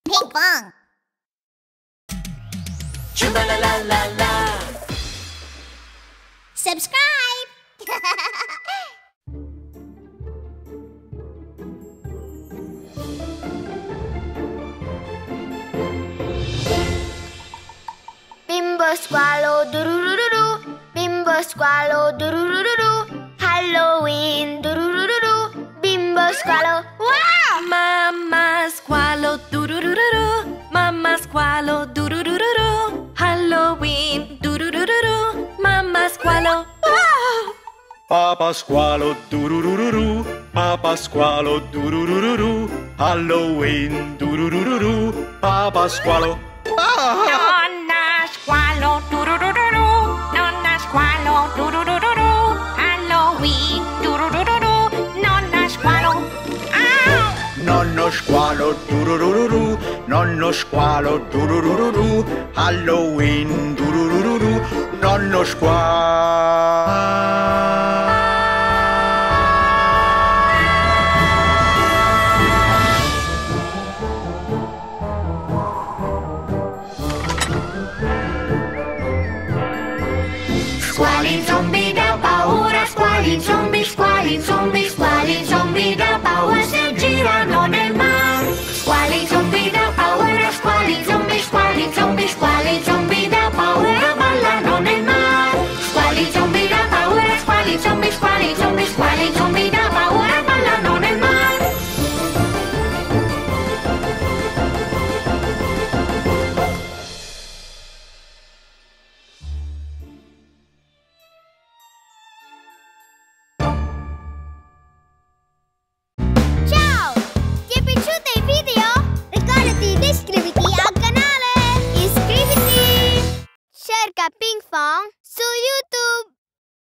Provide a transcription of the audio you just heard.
Ping pong. Chumba la la la la. Subscribe. Bimbo squalo durururu, bimbo squalo durururu, Halloween durururu, bimbo squalo. Wow! Mamma squalo durururu, mamma squalo durururu, Halloween durururu, mamma squalo. Wow! Papa squalo durururu, Papa squalo durururu, Halloween durururu, Papa squalo. Nonna squalo durururu, nonna squalo durururu, Halloween durururu, nonna squalo. Nonno squalo durururu, nonno squalo durururu, Halloween durururu, nonno squalo. Squali zombie da paura, squali zombie, squali zombie, squali zombie da paura se girano nel mare. Squali zombie da paura, squali zombie, squali zombie, squali zombie da paura ballano nel mare. Squali zombie da paura, squali zombie, squali zombie, squali zombie da paura ballano nel mare. Ciao! Ti è piaciuto il video? Ricordati di iscriverti al canale! Iscriviti! Cerca Ping Pong su YouTube!